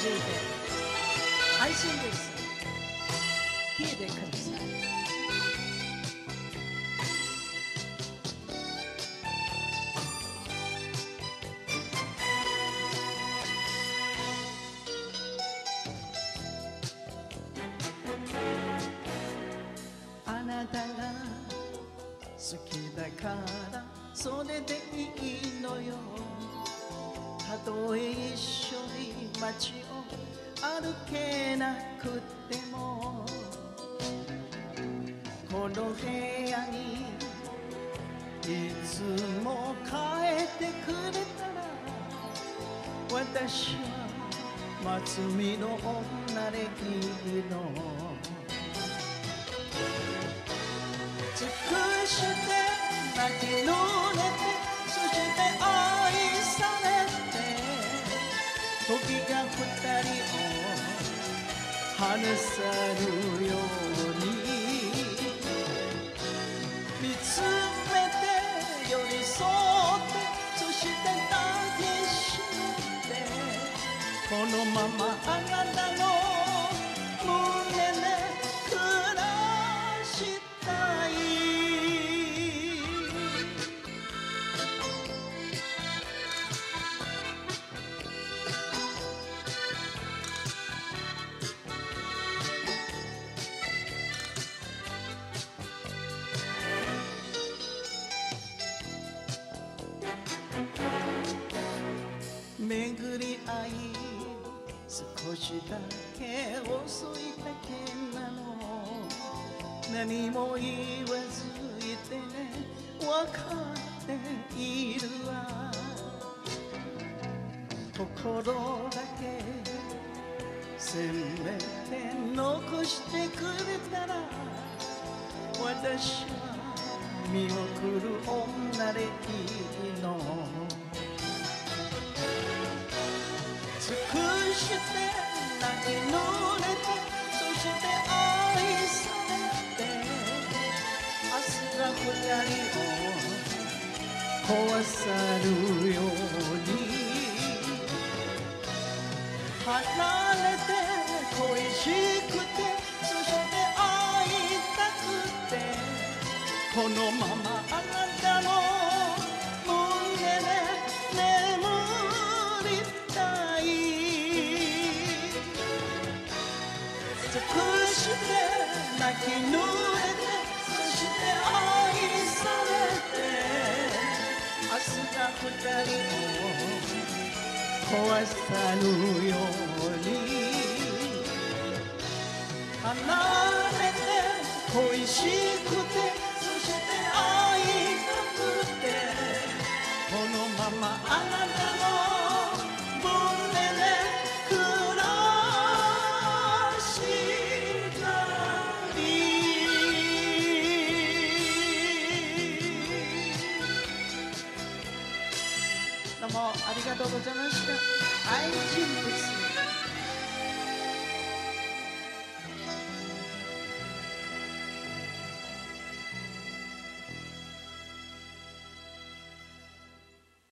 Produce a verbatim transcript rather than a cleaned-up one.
中で安心です。聞いてください。あなたが好きだからそれでいいのよ。たとえ一緒に街を歩けなくてもこの部屋にいつも帰ってくれたら私は松見の女でいいの。尽くして泣き濡れてそして愛されて時が二人を離さるように見つめて寄り添ってそして抱きしめてこのままあなたの胸で暮らしたい。巡り合い少しだけ遅いだけなの。何も言わずいてね分かっているわ。心だけせめて残してくれたら私は見送る女でいいの。尽くして泣き濡れてそして愛されて明日が二人を壊さるように離れて恋しくてそして会いたくてこのままあなたの胸で眠りたい。尽くして泣き濡れてそして愛されて明日が二人を壊さぬように離れて恋しくてそして会いたくてこのままあなたの胸で暮らしたい。どうもありがとうございました。愛人です。